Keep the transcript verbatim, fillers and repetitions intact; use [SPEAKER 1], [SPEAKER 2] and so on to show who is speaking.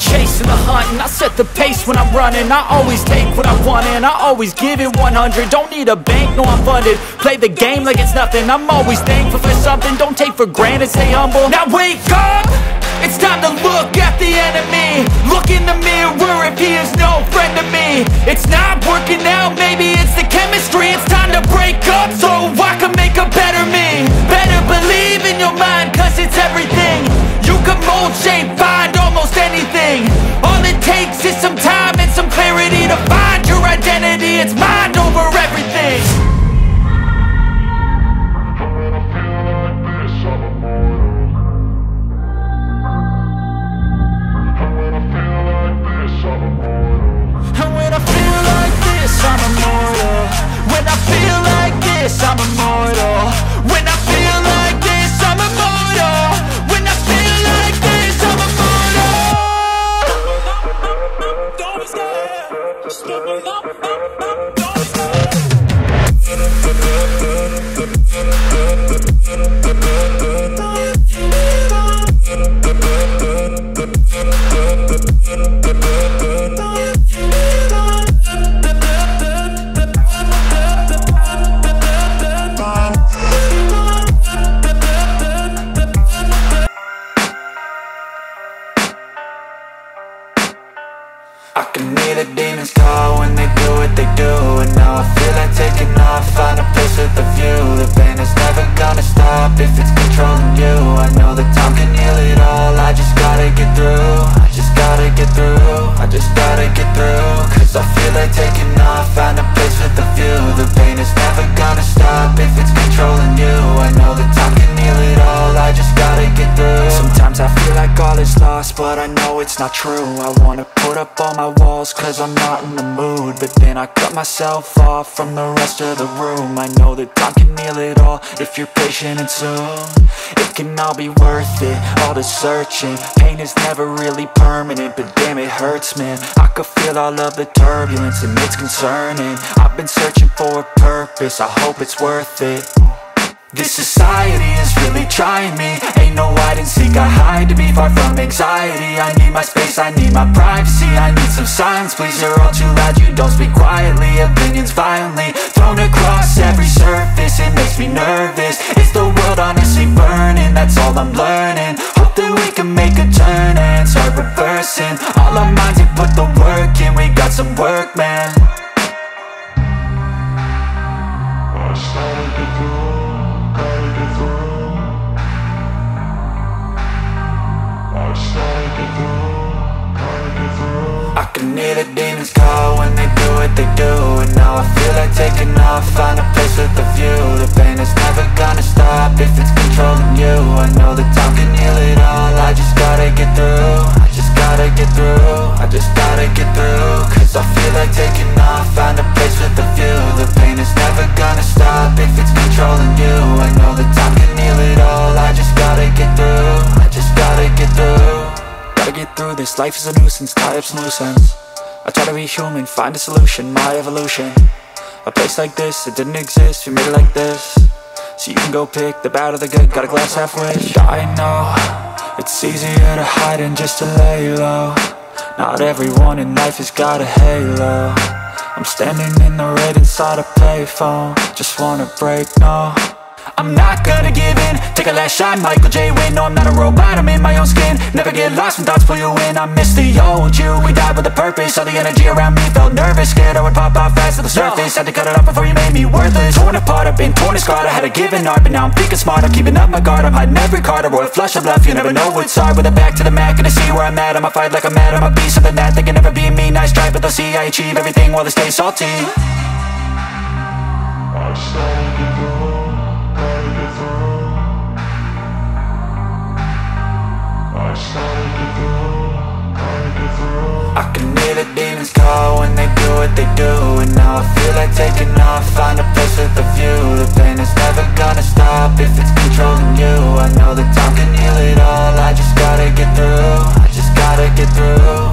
[SPEAKER 1] chasing the hunt, and I set the pace when I'm running. I always take what I want and I always give it one hundred. Don't need a bank, no I'm funded. Play the game like it's nothing. I'm always thankful for something. Don't take for granted, stay humble. Now wake up! It's time to look at the enemy. Look in the mirror if he is no friend to me. It's not working out, maybe it's the chemistry. It's time to break up so I can make a better me. Better believe in your mind, cause it's everything. You can mold, shape, find almost anything. All it takes is some time and some clarity to find your identity. It's mind over everything. I'm immortal. When I feel like this, I'm immortal. When I feel like this, I'm immortal. When I feel like this, I'm immortal. Don't be scared. Just step it up, up, up. Don't be scared. I can hear the demons call when they do what they do. And now I feel like taking off, find a place with a view. The pain is never gonna stop if it's controlling you. I know that time can heal it all, I just gotta get through. I just gotta get through, I just gotta get through. Cause I feel like taking off, find a place with a view. The pain is never gonna stop if it's controlling you. I know that time can heal it all, I just gotta get through. Sometimes I feel like all is lost, but I know it's not true. I wanna put up all my walls cause I'm not in the mood, but then I cut myself off from the rest of the room. I know that time can heal it all if you're patient and soon it can all be worth it, all the searching. Pain is never really permanent, but damn it hurts man. I could feel all of the turbulence and it's concerning. I've been searching for a purpose, I hope it's worth it. This society is really trying me. Ain't no hide and seek, I hide to be far from anxiety. I need my space, I need my privacy. I need some silence, please, you're all too loud. You don't speak quietly, opinions violently thrown across every surface. It makes me nervous, is the world honestly burning? That's all I'm learning. Hope that we can make a turn and start reversing all our minds and put the work in. We got some work, man. I started to do I can hear the demons call when they do what they do. And now I feel like taking off, find a place with a view. The pain is never gonna stop if it's controlling you. I know that time can heal it all, I just gotta get through. I just gotta get through, I just gotta get through. Cause I feel like taking off, find a place with a view. The pain is never gonna stop if it's controlling you. I know that time can heal it all, I just gotta get through. I just gotta get through. Gotta get through this, life is a nuisance, tie up some loose ends. I try to be human, find a solution, my evolution. A place like this, it didn't exist, we made it like this. So you can go pick the bad or the good, got a glass half wish. I know, it's easier to hide than just to lay low. Not everyone in life has got a halo. I'm standing in the red inside a payphone, just wanna break, no. I'm not gonna give in, take a last shot, Michael J. Win. No, I'm not a robot, I'm in my own skin. Never get lost when thoughts pull you in. I miss the old you, we died with a purpose. All the energy around me felt nervous, scared I would pop out fast to the surface. Had to cut it off before you made me worthless. Torn apart, I've been torn and scarred. I had a given art, but now I'm thinking smart. I'm keeping up my guard, I'm hiding every card. A royal flush of love, you never know what's hard. With a back to the mat, gonna see where I'm at. I'ma fight like I'm mad, I'ma be something that they can never be me. Nice try, but they'll see I achieve everything while they stay salty. I started to go. I can hear the demons call when they do what they do. And now I feel like taking off, find a place with a view. The pain is never gonna stop if it's controlling you. I know that time can heal it all, I just gotta get through. I just gotta get through.